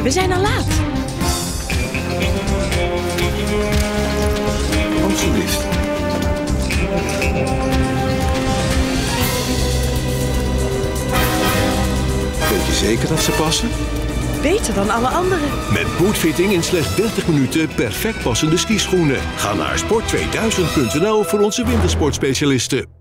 Meisje, we zijn al laat. Alsjeblieft. Weet je zeker dat ze passen? Beter dan alle anderen. Met bootfitting in slechts 30 minuten perfect passende skischoenen. Ga naar sport2000.nl voor onze wintersportspecialisten.